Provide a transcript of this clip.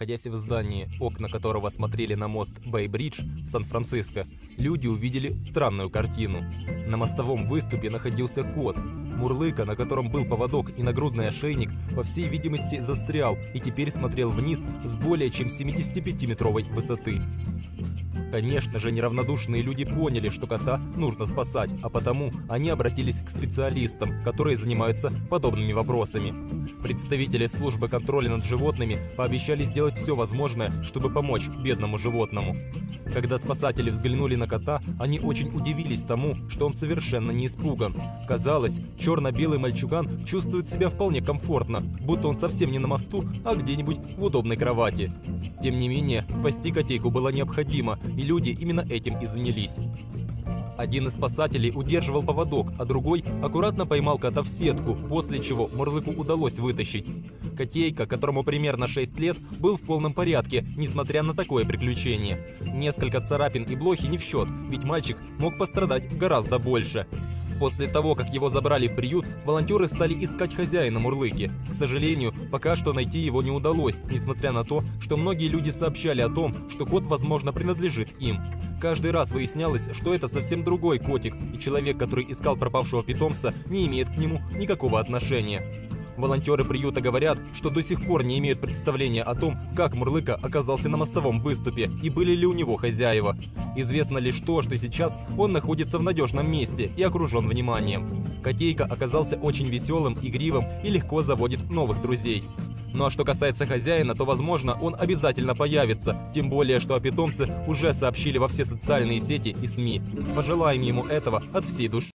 Находясь в здании, окна которого смотрели на мост Бэй-Бридж в Сан-Франциско, люди увидели странную картину. На мостовом выступе находился кот. Мурлыка, на котором был поводок и нагрудный ошейник, по всей видимости застрял и теперь смотрел вниз с более чем 75-метровой высоты. Конечно же, неравнодушные люди поняли, что кота нужно спасать, а потому они обратились к специалистам, которые занимаются подобными вопросами. Представители службы контроля над животными пообещали сделать все возможное, чтобы помочь бедному животному. Когда спасатели взглянули на кота, они очень удивились тому, что он совершенно не испуган. Казалось, черно-белый мальчуган чувствует себя вполне комфортно, будто он совсем не на мосту, а где-нибудь в удобной кровати. Тем не менее, спасти котейку было необходимо, и люди именно этим и занялись. Один из спасателей удерживал поводок, а другой аккуратно поймал кота в сетку, после чего Мурлыку удалось вытащить. Котейка, которому примерно 6 лет, был в полном порядке, несмотря на такое приключение. Несколько царапин и блохи не в счет, ведь мальчик мог пострадать гораздо больше. После того, как его забрали в приют, волонтеры стали искать хозяина Мурлыки. К сожалению, пока что найти его не удалось, несмотря на то, что многие люди сообщали о том, что кот, возможно, принадлежит им. Каждый раз выяснялось, что это совсем другой котик, и человек, который искал пропавшего питомца, не имеет к нему никакого отношения. Волонтеры приюта говорят, что до сих пор не имеют представления о том, как Мурлыка оказался на мостовом выступе и были ли у него хозяева. Известно лишь то, что сейчас он находится в надежном месте и окружен вниманием. Котейка оказался очень веселым, игривым и легко заводит новых друзей. Ну а что касается хозяина, то, возможно, он обязательно появится, тем более, что о питомце уже сообщили во все социальные сети и СМИ. Пожелаем ему этого от всей души.